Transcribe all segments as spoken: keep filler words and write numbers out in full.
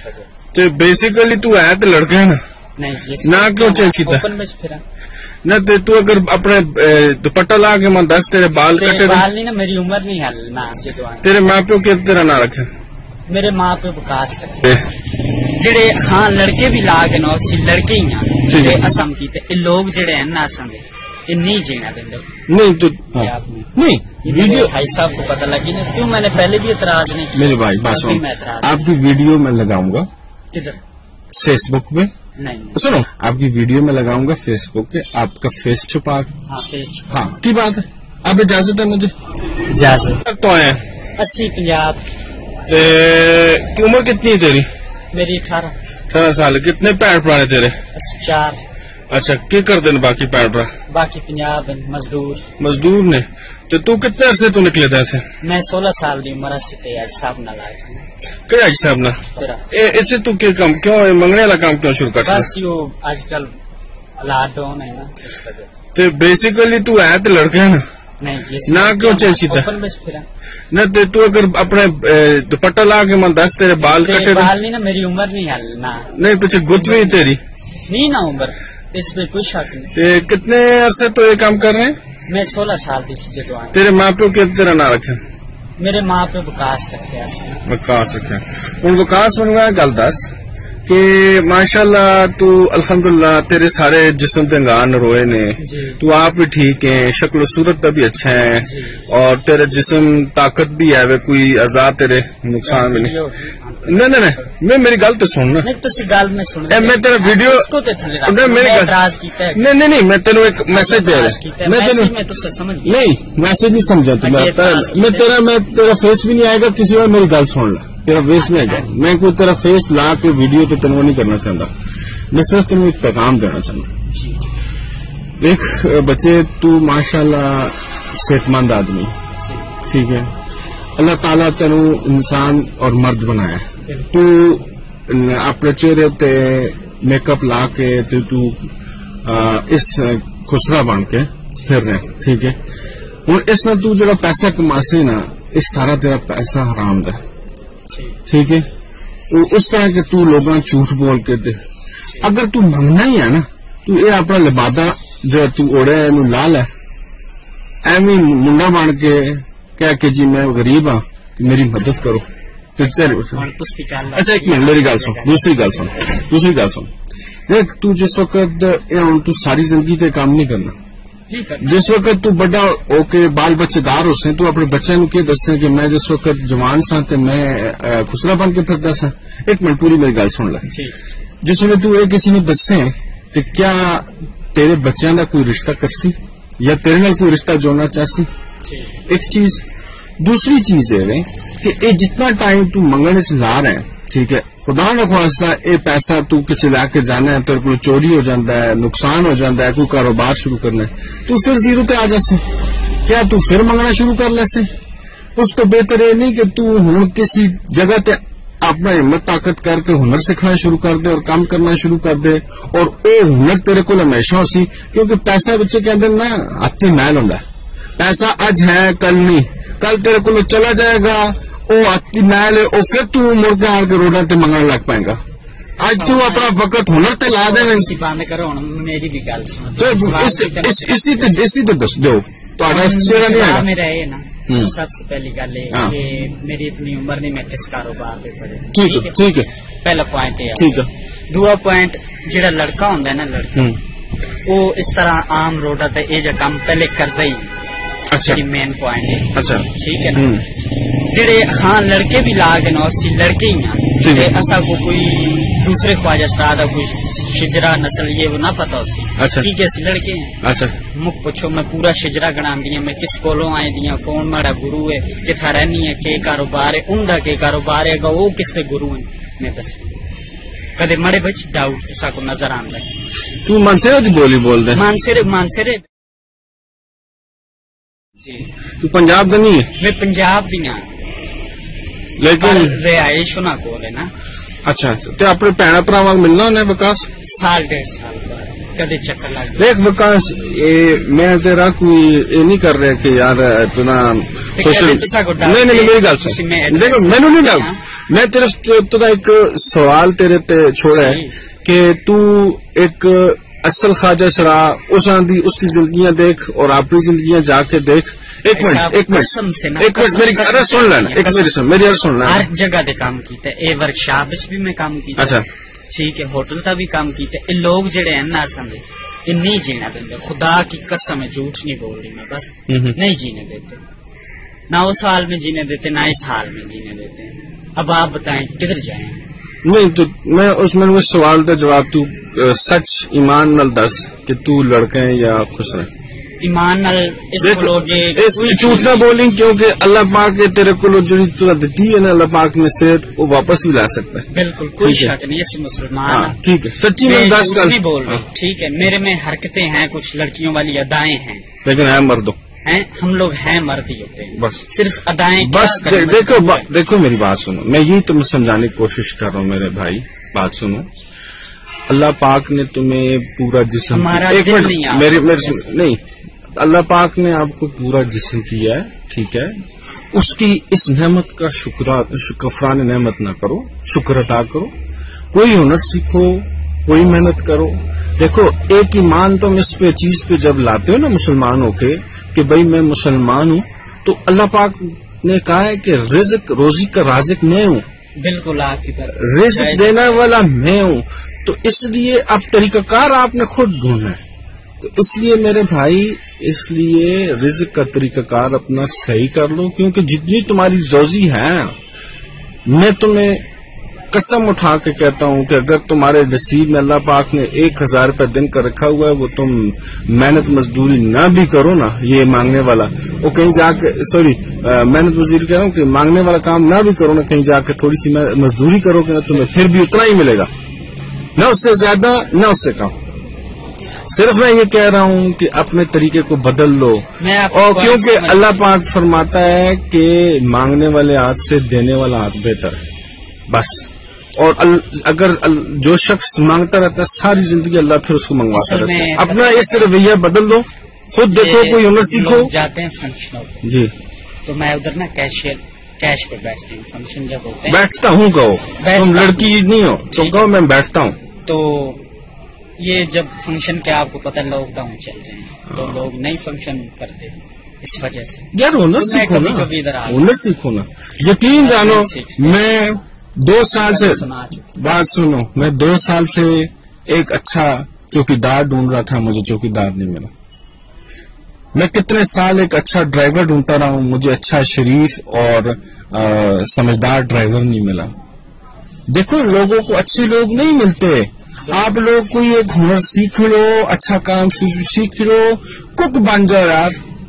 تے بیسیکلی تو ہے تے لڑکا ہے نا نہیں نہ کیوں چینج کیتا نہ تے تو اگر اپنے دوپٹہ لا کے میں دس تیرے بال کٹے بال نہیں نا میری عمر نہیں ہے تیرے ماں پیو کے تیرا نہ رکھے میرے ماں پیو وکاس رکھے جڑے ہاں لڑکے بھی لا کے نا سی لڑکے ہی ہیں اسم کی تے لوگ جڑے ہیں نا اسم دے یہ نہیں جینا دیں نہیں تو نہیں ویڈیو بھائی صاحب کو پتہ لگی نا کیوں میں نے پہلے بھی اعتراض نہیں میرے بھائی بات آپ کی ویڈیو میں لگاؤں گا کدھر فیس بک پہ نہیں سنو آپ کی ویڈیو میں لگاؤں گا فیس بک پہ آپ کا فیس چھپا ہاں کی بات ہے آپ اجازت ہے مجھے اجازت تو ہے اسی پنجاب عمر کتنی ہے تیری میری اٹھارہ اٹھارہ سال کتنے پیڑ پرانے تیرے چار اچھا کیا کر دینا باقی پیڑ پرا باقی پنجاب مزدور مزدور نے تو تو کتنے عرصے تو نکلے تھے ایسے میں سولہ سال کی عمر سے آج صاحب نہ لائے کیا آج صاحب نہ اسے تو کیا کام کیوں منگنے والا کام کیوں شروع کر بس یہ آج کل حالات ڈاؤن ہے نا اس وجہ تو بیسیکلی تو ہے تو لڑکا ہے نا نہ کیوں چینج کیتا نہ تو اگر اپنے دوپٹہ لا کے میں دس تیرے بال کٹے بال نہیں نا میری عمر نہیں ہے نہیں پیچھے گت بھی تیری نہیں نا عمر اس میں کوئی شک نہیں کتنے عرصے تو یہ کام کر رہے ہیں میں سولہ سال کی جدو تیرے ماں پیو کے تیرا نہ رکھے میرے ماں پیو وکاس رکھے وکاس رکھے ہوں وکاس بنوا گل دس کہ ماشاء اللہ تو الحمدللہ تیرے سارے جسم تے انگان روئے نے تو آپ بھی ٹھیک ہیں شکل و صورت کا بھی اچھا ہے اور تیرے جسم طاقت بھی ہے کوئی آزاد تیرے نقصان بھی نہیں نہیں نہیں میں میری گل تو سن میں تیرا ویڈیو نہیں نہیں نہیں میں تینوں ایک میسج دے رہا میں تینوں نہیں میسج نہیں سمجھا تو میں تیرا میں تیرا فیس بھی نہیں آئے گا کسی اور میری گل سن لا تیرا فیس نہیں آئے گا میں کوئی تیرا فیس لا کے ویڈیو تو تینوں نہیں کرنا چاہتا میں صرف تینوں ایک پیغام دینا چاہتا ایک بچے تو ماشاء اللہ صحت مند آدمی ٹھیک ہے اللہ تعالیٰ تینوں انسان اور مرد بنایا تو اپنے چہرے تے میک اپ لا کے تو تو اس خسرا بن کے پھر رہے ٹھیک ہے ہوں اس میں تو جڑا پیسہ کماسے نا اس سارا تیرا پیسہ حرام دا ٹھیک ہے اس طرح کے تو لوگاں جھوٹ بول کے دے اگر تو منگنا ہی ہے نا تو یہ اپنا لبادہ جو تو اوڑے نو لا لے ایویں منڈا بن کے کہہ کے جی میں غریب ہاں میری مدد کرو اچھا ایک منٹ میری گل سن دوسری گل سن دوسری گل سن دیکھ تو جس وقت تو ساری زندگی تے کام نہیں کرنا جس وقت تو بڑا ہو کے بال بچے دار ہو سیں تو اپنے بچے نو کی دسیں کہ میں جس وقت جوان سا تے میں خسرا بن کے پھردا سا ایک منٹ پوری میری گل سن لے جس وقت تو یہ کسی نے دسیں کہ کیا تیرے بچیاں دا کوئی رشتہ کرسی یا تیرے نال کوئی رشتہ جوڑنا چاہسی ایک چیز دوسری چیز ہے کہ یہ جتنا ٹائم تو منگنے سے لا رہے ہیں ٹھیک ہے خدا نہ خواستہ یہ پیسہ تو کسی لا کے جانا ہے تیرے کو چوری ہو جاتا ہے نقصان ہو جاتا ہے کوئی کاروبار شروع کرنا ہے تو پھر زیرو پہ آ جاسے کیا تو پھر منگنا شروع کر لے سے اس تو بہتر یہ نہیں کہ تو ہوں کسی جگہ تے اپنا ہمت طاقت کر کے ہنر سیکھنا شروع کر دے اور کام کرنا شروع کر دے اور وہ ہنر تیرے کو ہمیشہ ہو سی کیونکہ پیسہ بچے کہتے ہیں نا ہاتھ میل ہوں پیسہ اج ہے کل نہیں کل تیرے کو چلا جائے گا وہ ہاتھ میل ہے اور پھر تو مڑ کے آ کے روڈا تے منگنے لگ پائے گا اج تو اپنا وقت ہنر تے لا دے میری بھی گل اسی تے دس دو چہرہ نہیں آئے گا سب سے پہلی گل ہے کہ میری اتنی عمر نہیں میں کس کاروبار پہ پڑے ٹھیک ہے پہلا پوائنٹ ٹھیک ہے دوسرا پوائنٹ جہاں لڑکا ہوں نا لڑکا وہ اس طرح عام روڈا تے یہ کام پہلے کرتا ہی اچھا مین پوائنٹ اچھا ٹھیک ہے نا جڑے ہاں لڑکے بھی لا کے نا سی لڑکے ہی ہیں اصا کو کوئی دوسرے خواجہ سرا دا کوئی شجرا نسل یہ وہ نہ پتا ہو سی ٹھیک ہے سی لڑکے ہیں اچھا مک پوچھو میں پورا شجرا گنا دیا میں کس کولوں آئے دیا کون ماڑا گرو ہے کتھا رہنی ہے کہ کاروبار ہے ان دا کے کاروبار ہے گا وہ کس پہ گرو ہیں میں دس کدے مڑے بچ ڈاؤٹ تسا کو نظر آندا ہے تو مانسرے دی بولی بول دے مانسرے مانسرے جی تو پنجاب دا نہیں ہے میں پنجاب دی ہاں لیکن رہائش نہ کول ہے نا اچھا تے اپنے بھن بھراواں ملنا نے وکاس سال ڈیڑھ سال بعد کدے چکر لگ دیکھ وکاس میں تیرا کوئی یہ نہیں کر رہا کہ یار تو نا نہیں نہیں میری گل سن دیکھو مینوں نہیں ڈاؤٹ میں تیرے تو ایک سوال تیرے پہ چھوڑا ہے کہ تو ایک اصل خواجہ شرا اس آندھی اس کی زندگیاں دیکھ اور اپنی زندگیاں جا کے دیکھ. ایک منٹ ایک منٹ ایک منٹ میری عرض سن لینا ایک میری عرض سن لینا. ہر جگہ دے کام کیتا ہے. اے ورک شاپ بھی میں کام کیتا. اچھا ٹھیک ہے. ہوٹل تا بھی کام کیتا ہے. لوگ جڑے ہیں نا اساں یہ نہیں جینا دیتے. خدا کی قسم ہے جھوٹ نہیں بول رہی میں بس. نہیں جینے دیتے. نہ اس حال میں جینے دیتے نہ اس حال میں جینے دیتے. اب آپ بتائیں کدھر جائیں. نہیں تو میں اس میں سوال کا جواب تو سچ ایمان نال دس کہ تو لڑکے ہیں یا خوش رہے. ایمان نال اس کو جھوٹ نہ بولیں کیونکہ اللہ پاک نے تیرے کو جو دیتی ہے نا اللہ پاک نے صحت وہ واپس بھی لا سکتا ہے. بالکل کوئی شک نہیں. ایسے مسلمان ٹھیک ہے سچی میں دس نہیں بول رہے. ٹھیک ہے میرے میں حرکتیں ہیں کچھ لڑکیوں والی ادائیں ہیں لیکن ہے مردوں ہیں. ہم لوگ ہیں مرد ہی ہوتے ہیں بس صرف ادائیں. بس دیکھو دیکھو میری بات سنو. میں یہی تمہیں سمجھانے کی کوشش کر رہا ہوں میرے بھائی. بات سنو. اللہ پاک نے تمہیں پورا جسم ایک منٹ میرے نہیں اللہ پاک نے آپ کو پورا جسم کیا ہے ٹھیک ہے. اس کی اس نعمت کا شکران نعمت نہ کرو شکر ادا کرو. کوئی ہنر سیکھو کوئی محنت کرو. دیکھو ایک ایمان تم اس پہ چیز پہ جب لاتے ہو نا مسلمان ہو کے کہ بھائی میں مسلمان ہوں تو اللہ پاک نے کہا ہے کہ رزق روزی کا رازق میں ہوں. بالکل آپ کی طرح رزق دینے والا میں ہوں. تو اس لیے اب طریقہ کار آپ نے خود ڈھونڈنا ہے. تو اس لیے میرے بھائی اس لیے رزق کا طریقہ کار اپنا صحیح کر لو کیونکہ جتنی تمہاری روزی ہے میں تمہیں قسم اٹھا کے کہتا ہوں کہ اگر تمہارے نصیب میں اللہ پاک نے ایک ہزار روپے دن کا رکھا ہوا ہے وہ تم محنت مزدوری نہ بھی کرو نا یہ مانگنے والا وہ کہیں جا کے سوری محنت مزدوری کہہ رہا ہوں کہ مانگنے والا کام نہ بھی کرو نا کہیں جا کے تھوڑی سی مزدوری کرو گے نا تمہیں پھر بھی اتنا ہی ملے گا. نہ اس سے زیادہ نہ اس سے کم. صرف میں یہ کہہ رہا ہوں کہ اپنے طریقے کو بدل لو. اور کیونکہ اللہ پاک فرماتا ہے کہ مانگنے والے ہاتھ سے دینے والا ہاتھ بہتر ہے بس. اور اگر جو شخص مانگتا رہتا ہے ساری زندگی اللہ پھر اس کو منگواتا رہتا ہے. اپنا اس رویہ بدل دو. خود دیکھو کوئی ہنر سیکھو. جاتے ہیں فنکشن جی تو میں ادھر نا کیشیئر کیش پہ بیٹھتے ہیں. فنکشن جب ہوتے ہیں بیٹھتا ہوں کہو تم لڑکی نہیں ہو تو کہو میں بیٹھتا ہوں. تو یہ جب فنکشن کے آپ کو پتہ لاک ڈاؤن چل رہے ہیں تو لوگ نہیں فنکشن کرتے اس وجہ سے. یار ہنر سیکھو نا ہنر سیکھو نا. یقین جانو میں دو سال سے بات سنو میں دو سال سے ایک اچھا چوکیدار ڈھونڈ رہا تھا مجھے چوکیدار نہیں ملا. میں کتنے سال ایک اچھا ڈرائیور ڈھونڈتا رہا ہوں مجھے اچھا شریف اور سمجھدار ڈرائیور نہیں ملا. دیکھو لوگوں کو اچھے لوگ نہیں ملتے. آپ لوگ کوئی ایک ہنر سیکھ لو اچھا کام سیکھ لو کک بن جاؤ یار.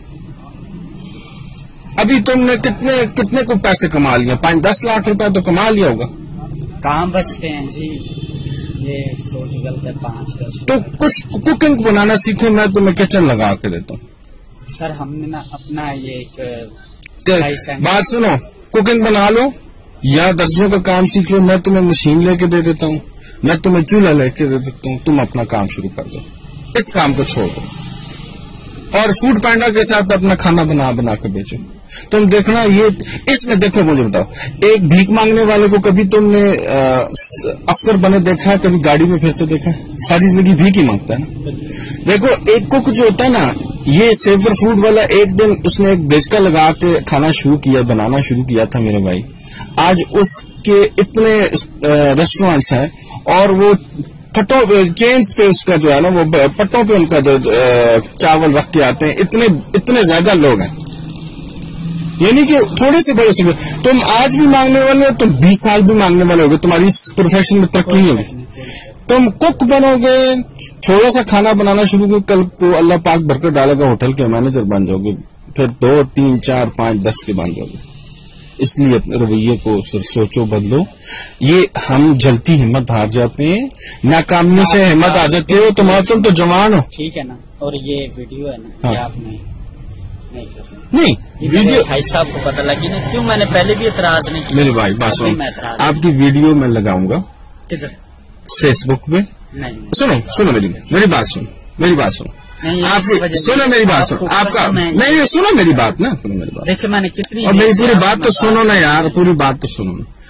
ابھی تم نے کتنے کتنے کو پیسے کما لیا پانچ دس لاکھ روپے تو کما لیا ہوگا. کہاں بچتے ہیں جی یہ سوچ غلط ہے. پانچ دس تو کچھ کوکنگ بنانا سیکھو میں تمہیں کچن لگا کے دیتا ہوں. سر ہم نے نا اپنا یہ ایک بات سنو کوکنگ بنا لو یا درزیوں کا کام سیکھ لو. میں تمہیں مشین لے کے دے دیتا ہوں میں تمہیں چولہا لے کے دے دیتا ہوں. تم اپنا کام شروع کر دو. اس کام کو چھوڑ دو اور فوڈ پینڈا کے ساتھ اپنا کھانا بنا بنا کے بیچو. تم دیکھنا یہ اس میں دیکھو مجھے بتاؤ ایک بھیک مانگنے والے کو کبھی تم نے افسر بنے دیکھا ہے کبھی گاڑی میں پھرتے دیکھا ہے. ساری زندگی بھیک ہی مانگتا ہے نا. دیکھو ایک کوک جو ہوتا ہے نا یہ سیور فوڈ والا ایک دن اس نے ایک دھچکا لگا کے کھانا شروع کیا بنانا شروع کیا تھا میرے بھائی. آج اس کے اتنے ریسٹورینٹس ہیں اور وہ پٹوں چینز پہ اس کا جو ہے نا وہ پٹوں پہ ان کا جو چاول رکھ کے آتے ہیں. اتنے اتنے زیادہ لوگ ہیں یعنی کہ تھوڑے سے بڑے سے تم آج بھی مانگنے والے ہو تم بیس سال بھی مانگنے والے ہوگے. تمہاری اس پروفیشن میں ترقی نہیں ہوگی. تم کک بنو گے تھوڑا سا کھانا بنانا شروع کر کل کو اللہ پاک برکت ڈالے گا ہوٹل کے مینیجر بن جاؤ گے. پھر دو تین چار پانچ دس کے بن جاؤ گے. اس لیے اپنے رویے کو سوچو بدلو. یہ ہم جلتی ہمت ہار جاتے ہیں ناکامیوں سے ہمت آ جاتی ہو. تمہارا تم تو جوان ہو ٹھیک ہے نا. اور یہ ویڈیو ہے نا یہ آپ نہیں نہیں ویڈیو بھائی صاحب کو پتہ لگی نا کیوں میں نے پہلے بھی اعتراض نہیں کیا. میرے بھائی بات سنو آپ کی ویڈیو میں لگاؤں گا کدھر فیس بک پہ. سنو سنو میری میری بات سنو میری بات سنو آپ سنو میری بات سنو آپ کا نہیں سنو میری بات نا سنو میری بات دیکھیں میں نے کتنی اور میری پوری بات تو سنو نا یار پوری بات تو سنو نا.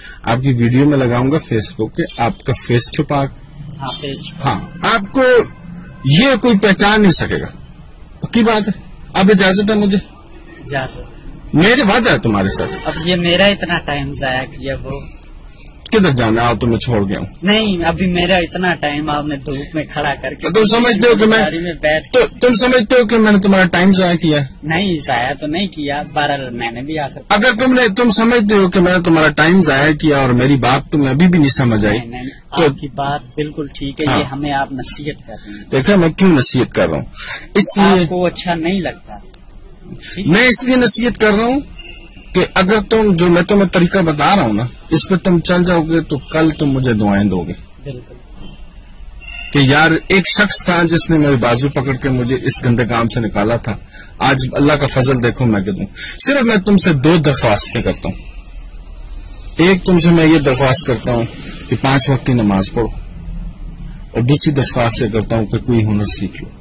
آپ کی ویڈیو میں لگاؤں گا فیس بک کے، آپ کا فیس چھپا، ہاں فیس چھپا، ہاں آپ کو یہ کوئی پہچان نہیں سکے گا. پکی بات ہے. اب اجازت ہے مجھے؟ اجازت. میرے وعدہ ہے تمہارے ساتھ. اب یہ میرا اتنا ٹائم ضائع کیا، وہ کدھر جانا ہے؟ تو میں چھوڑ گیا ہوں. نہیں ابھی میرا اتنا ٹائم آپ نے دھوپ میں کھڑا کر کے، تم سمجھتے ہو کہ میں بیٹھ تو تم سمجھتے ہو کہ میں نے تمہارا ٹائم ضائع کیا؟ نہیں ضائع تو نہیں کیا، بہرحال میں نے بھی آخر. اگر تم نے تم سمجھتے ہو کہ میں نے تمہارا ٹائم ضائع کیا اور میری بات تمہیں ابھی بھی نہیں سمجھ آئی، تو آپ کی بات بالکل ٹھیک ہے. یہ ہمیں آپ نصیحت کر رہے ہیں. دیکھا میں کیوں نصیحت کر رہا ہوں؟ اس لیے آپ کو اچھا نہیں لگتا. میں اس لیے نصیحت کر رہا ہوں کہ اگر تم جو میں تمہیں طریقہ بتا رہا ہوں نا، اس پہ تم چل جاؤ گے تو کل تم مجھے دعائیں دو گے. بالکل. کہ یار ایک شخص تھا جس نے میرے بازو پکڑ کے مجھے اس گندے کام سے نکالا تھا. آج اللہ کا فضل دیکھو میں کہتا ہوں. صرف میں تم سے دو درخواستیں کرتا ہوں. ایک تم سے میں یہ درخواست کرتا ہوں کہ پانچ وقت کی نماز پڑھو، اور دوسری درخواست یہ کرتا ہوں کہ کوئی ہنر سیکھ لو.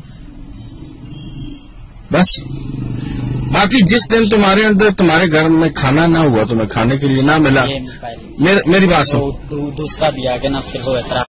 بس باقی جس دن تمہارے اندر تمہارے گھر میں کھانا نہ ہوا، تمہیں کھانے کے لیے نہ ملا، میری بات سنو. دوسرا بھی آگے نا پھر وہ اعتراض